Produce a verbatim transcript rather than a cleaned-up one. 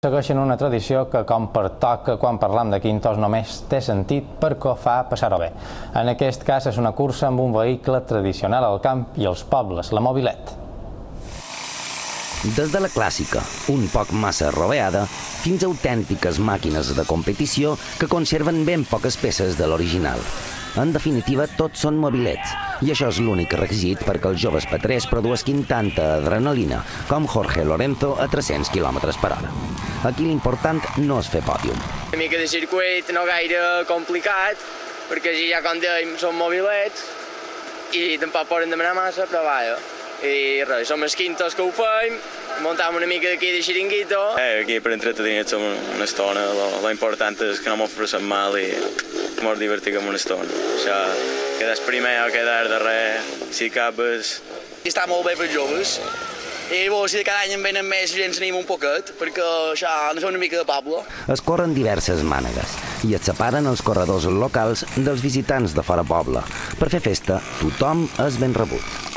Segueixen una tradició que, com pertoca quan parlam de quintos, només té sentit perquè fa passar-ho bé. En aquest cas és una cursa amb un vehicle tradicional al camp i als pobles, la mobilet. Des de la clàssica, un poc massa roveada, fins a autèntiques màquines de competició que conserven ben poques peces de l'original. En definitiva, tots són mobilets, i això és l'únic requisit perquè els joves patrers produïsquin tanta adrenalina com Jorge Lorenzo a tres-cents quilòmetres per hora. Aquí l'important no és fer pòdium. Una mica de circuit no gaire complicat, perquè així ja com dèiem són mobilets i tampoc poden demanar massa, però vaja. I res, som els quintos que ho fem, muntem una mica d'aquí de xiringuito. Eh, aquí per entretenir-nos una estona, lo important és que no m'ho passem mal i ens divertim una estona. Això, quedar primer o quedar darrer, si acabes... Està molt bé per joves, i bo, si cada any en venen més i ens anem un poquet, perquè això ens fa una mica de poble. Es corren diverses mànegues i es separen els corredors locals dels visitants de fora poble. Per fer festa, tothom és ben rebut.